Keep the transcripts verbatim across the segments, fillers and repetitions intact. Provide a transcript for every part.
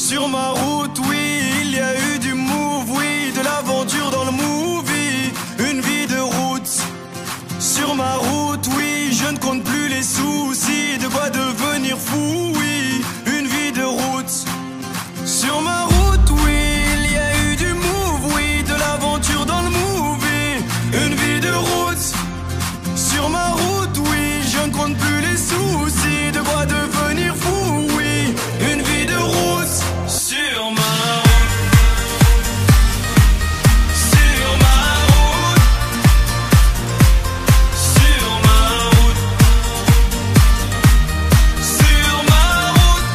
Sur ma route, oui, il y a eu du move, oui, de l'aventure dans le movie, une vie de route. Sur ma route, oui, je ne compte plus les soucis, de quoi devenir fou, oui, une vie de route. Sur ma route, oui, il y a eu du move, oui, de l'aventure dans le movie, une vie de route. Sur ma route, oui, je ne compte plus les soucis, de quoi devenir fou, oui, une vie de route. Sur ma route, sur ma route, sur ma route, sur ma route,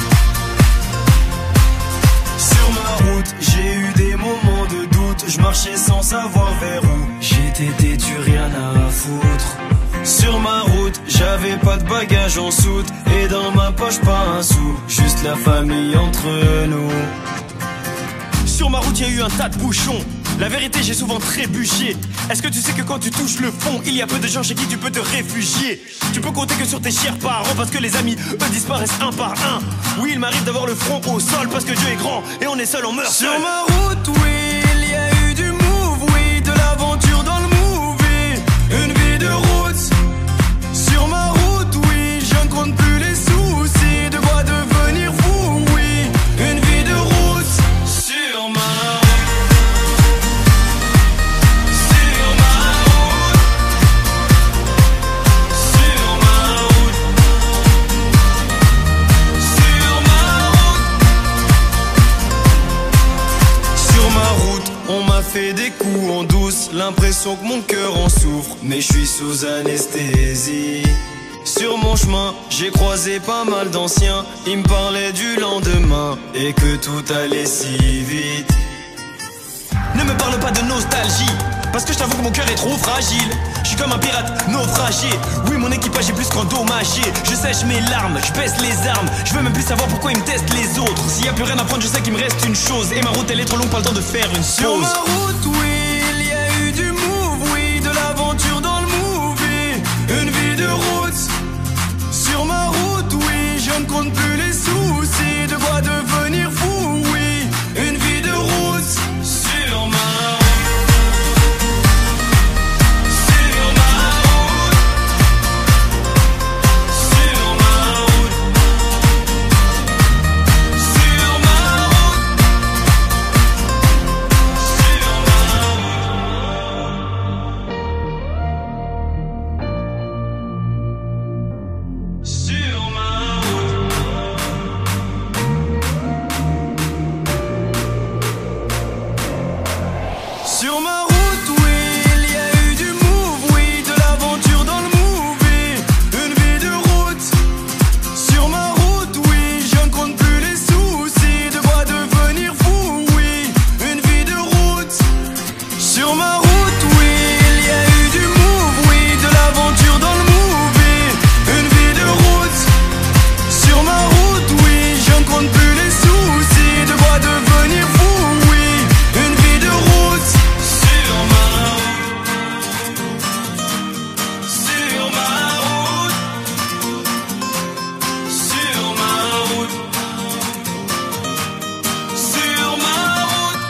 sur ma route, j'ai eu des moments de doute, je marchais sans savoir vers où. J'étais têtu, rien à foutre. Sur ma route, j'avais pas de bagages en soute, et dans ma poche pas un sou, juste la famille entre nous. Sur ma route, y a eu un tas de bouchons. La vérité, j'ai souvent trébuché. Est-ce que tu sais que quand tu touches le fond, il y a peu de gens chez qui tu peux te réfugier? Tu peux compter que sur tes chers parents, parce que les amis, eux, disparaissent un par un. Oui, il m'arrive d'avoir le front au sol, parce que Dieu est grand, et on est seul, on meurt seul. Sur ma route, oui, il y a eu du move, oui, de l'aventure dans le movie, une vie de route. Sur ma route, oui, je ne compte plus les soucis, de quoi devenir fou, oui, une vie de route. Sur ma route, sur ma route, sur ma route, sur ma route, sur ma route, on m'a fait des coups en douce, l'impression que mon cœur en souffre, mais je suis sous anesthésie. Sur mon chemin, j'ai croisé pas mal d'anciens, ils me parlaient du lendemain et que tout allait si vite. Ne me parle pas de nostalgie, parce que je t'avoue que mon cœur est trop fragile. Je suis comme un pirate naufragé, oui mon équipage est plus qu'endommagé. Je sèche mes larmes, je baisse les armes, je veux même plus savoir pourquoi ils me testent les autres. S'il y a plus rien à prendre, je sais qu'il me reste une chose, et ma route elle est trop longue, pas le temps de faire une pause. Sur ma route, oui, il y a eu du move, oui, de l'aventure dans le movie, une vie de route. Sur ma route, oui, je ne compte plus les soucis, de quoi devenir fou, oui, une vie de route. Sur ma route, sur ma route, sur ma route, sur ma route, sur ma route, sur ma route. Sur ma route, oui, il y a eu du move, oui, de l'aventure dans le movie, une vie de route. Sur ma route, oui, je ne compte plus les soucis, de quoi devenir fou, oui, une vie de route. Sur ma route, oui, il y a eu du move, oui, de l'aventure dans le movie, une vie de route. Sur ma route, oui, je ne compte plus les soucis, de quoi devenir fou, oui, une vie de route. Sur ma route, sur ma route, sur ma route, sur ma route.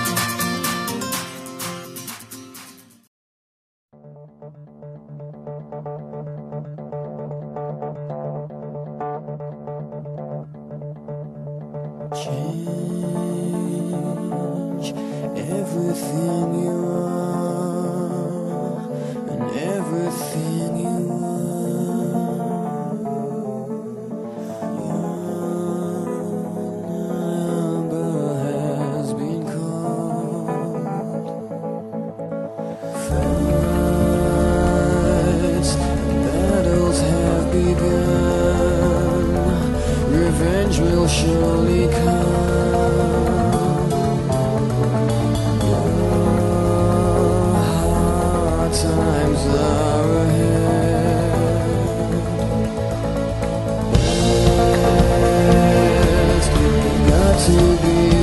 Change everything you are and everything you are. Your number has been called. Fights and battles have begun. Revenge will surely come. Hard times are ahead. Best got to be